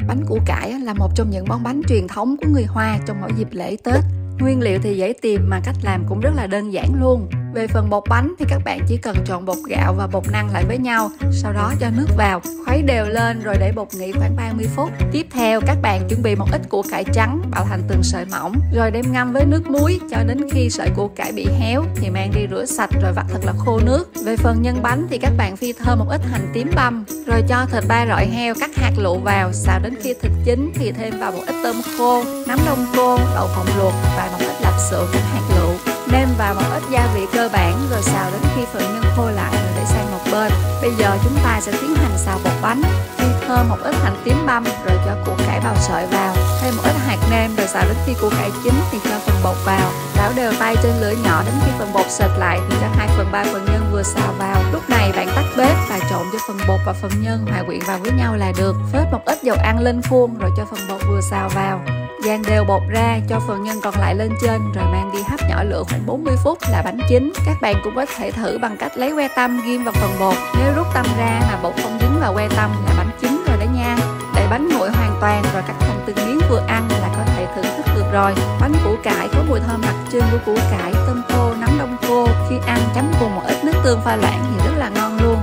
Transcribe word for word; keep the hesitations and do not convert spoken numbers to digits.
Bánh củ cải là một trong những món bánh truyền thống của người Hoa trong mỗi dịp lễ Tết. Nguyên liệu thì dễ tìm mà cách làm cũng rất là đơn giản luôn. Về phần bột bánh thì các bạn chỉ cần trộn bột gạo và bột năng lại với nhau, sau đó cho nước vào, khuấy đều lên rồi để bột nghỉ khoảng ba mươi phút. Tiếp theo các bạn chuẩn bị một ít củ cải trắng bạo thành từng sợi mỏng, rồi đem ngâm với nước muối cho đến khi sợi củ cải bị héo thì mang đi rửa sạch rồi vắt thật là khô nước. Về phần nhân bánh thì các bạn phi thơm một ít hành tím băm, rồi cho thịt ba rọi heo cắt hạt lựu vào, xào đến khi thịt chín thì thêm vào một ít tôm khô, nấm đông cô, đậu phộng luộc và một ít lạp xưởng cắt hạt lựu. Nêm vào một ít gia vị cơ bản rồi xào đến khi phần nhân khô lại rồi để sang một bên. Bây giờ chúng ta sẽ tiến hành xào bột bánh. Phi thơm một ít hành tím băm rồi cho củ cải bào sợi vào, thêm một ít hạt nêm rồi xào đến khi củ cải chín thì cho phần bột vào, đảo đều tay trên lửa nhỏ đến khi phần bột sệt lại thì cho hai phần ba phần nhân vừa xào vào. Lúc này bạn tắt bếp và trộn cho phần bột và phần nhân hòa quyện vào với nhau là được. Phết một ít dầu ăn lên khuôn rồi cho phần bột vừa xào vào, dàn đều bột ra, cho phần nhân còn lại lên trên rồi mang đi hấp nhỏ lửa khoảng bốn mươi phút là bánh chín. Các bạn cũng có thể thử bằng cách lấy que tăm ghim vào phần bột, nếu rút tăm ra mà bột không dính vào que tăm là bánh chín rồi đó nha. Để bánh nguội hoàn toàn rồi cắt thành từng miếng vừa ăn là có thể thưởng thức được rồi. Bánh củ cải có mùi thơm đặc trưng của củ cải, tôm khô, nấm đông cô, khi ăn chấm cùng một ít nước tương pha loãng thì rất là ngon luôn.